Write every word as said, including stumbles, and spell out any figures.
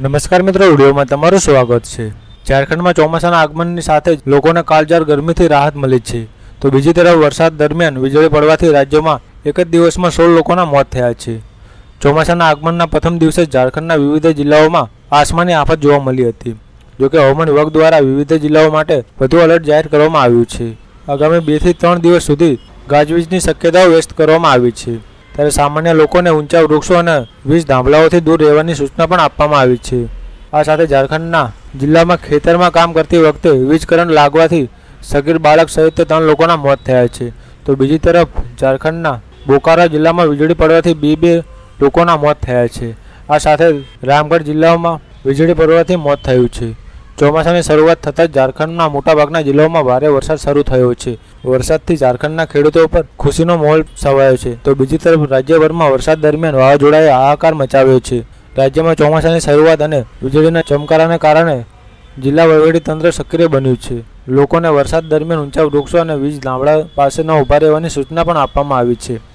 नमस्कार मित्रों, वीडियो में तमारुं स्वागत है। झारखंड में ચોમાસાના આગમનની સાથે જ લોકોને કાળઝાળ ગરમીથી રાહત મળી છે, તો બીજી તરફ વરસાદ દરમિયાન વીજળી પડવાથી રાજ્યમાં એક જ દિવસમાં સોળ લોકોના મોત થયા છે। ચોમાસાના આગમનના પ્રથમ દિવસે ઝારખંડના વિવિધ જિલ્લાઓમાં આસમાની આફત જોવા મળી હતી। જોકે હવામાન વિભાગ દ્વારા વિવિધ જિલ્લાઓ માટે વધુ એલર્ટ જાહેર કરવામાં આવ્યું છે। આગામી બે થી ત્રણ દિવસ સુધી ગાજવીજની શક્યતાઓ વ્યક્ત કરવામાં આવી છે, ત્યારે સામાન્ય લોકોને ઊંચા વૃક્ષો અને વીજ ધાંભલાઓથી દૂર રહેવાની સૂચના પણ આપવામાં આવી છે। આ સાથે ઝારખંડના જિલ્લામાં ખેતરમાં કામ કરતી વખતે વીજ કરંટ લાગવાથી સગીર બાળક સહિત ત્રણ લોકોના મોત થયા છે, તો બીજી તરફ ઝારખંડના બોકારો જિલ્લામાં વીજળી પડવાથી બે બે લોકોના મોત થયા છે। આ સાથે રામગઢ જિલ્લામાં વીજળી પડવાથી મોત થયું છે। ચોમાસાની શરૂઆત થતાં જ ઝારખંડના મોટાભાગના જિલ્લાઓમાં ભારે વરસાદ શરૂ થયો છે। વરસાદથી ઝારખંડના ખેડૂતો પર ખુશીનો માહોલ છવાયો છે, તો બીજી તરફ રાજ્યભરમાં વરસાદ દરમિયાન વાવાઝોડાએ હાહાકાર મચાવ્યો છે। રાજ્યમાં ચોમાસાની શરૂઆત અને વીજળીના ચમકારાને કારણે જિલ્લા વહીવટીતંત્ર સક્રિય બન્યું છે। લોકોને વરસાદ દરમિયાન ઊંચા વૃક્ષો અને વીજ ધાંભલા પાસે ન ઊભા રહેવાની સૂચના પણ આપવામાં આવી છે।